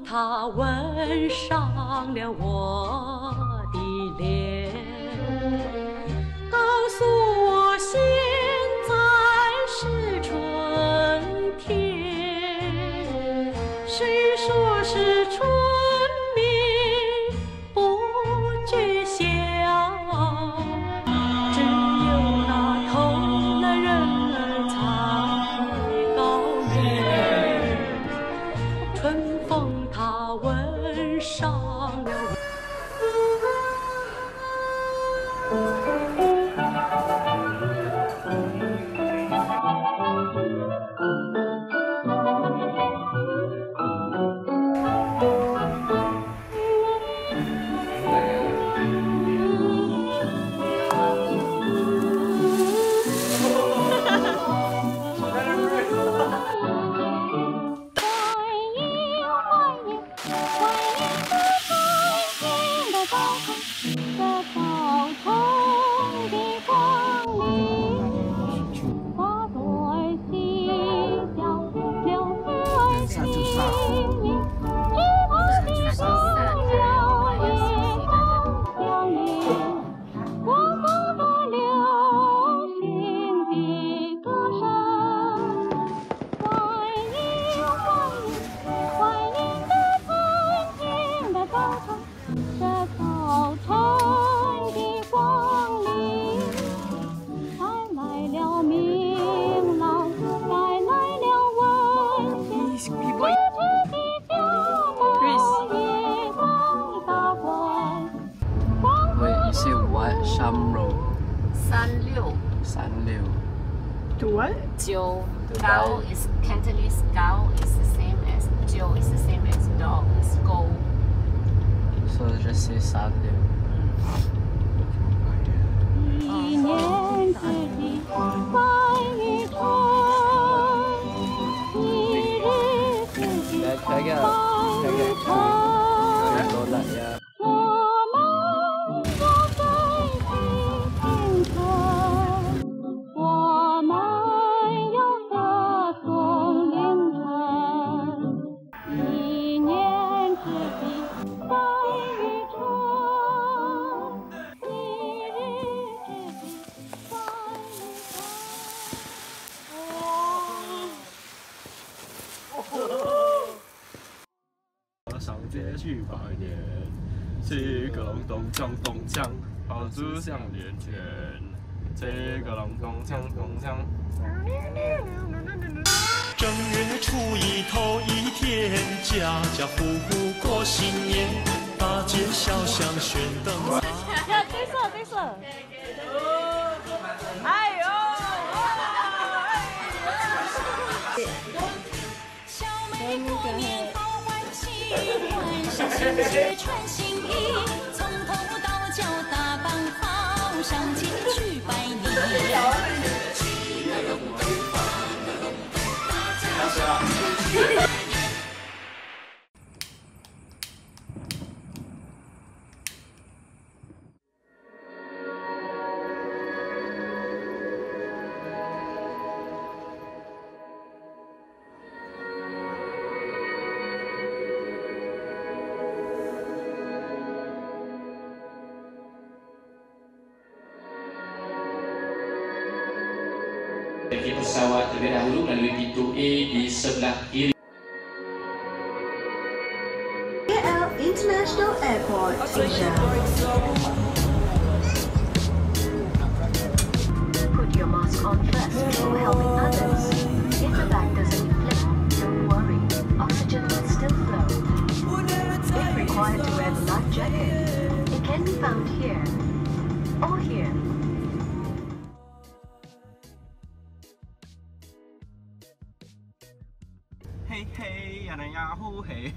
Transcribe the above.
风它吻上了我的脸，告诉我现在是春天。谁说是春眠不觉晓？只有那偷懒人儿才高眠。春风它吻上了 To what? Jiu. Gao is Cantonese. Gao is the same as Jiu. Is the same as dog. It's go. So just say 3六。 一年之计在于春，一日之计在于晨。我们要追寻青春，我们要歌颂凌晨。一年之计在于春，一日之计在于晨。 上街去拜年，这个隆咚锵咚锵，炮竹响连天。这个隆咚锵咚锵。 正月初一头一天，家家户户过新年，大街小巷悬灯草。 呀，对色对色。哎呦！ 小妹过年好欢喜，换上新鞋穿新衣，从头到脚打扮好，上街去拜年。 Naik pesawat terlebih dahulu melalui pintu A di sebelah kiri. KL International Airport, Asia. Put your mask on first before helping others. If the bag doesn't inflate, don't worry. Oxygen will still flow. If required to wear the life jacket, it can be found here or here. Hey hey，呀人呀呼嘿。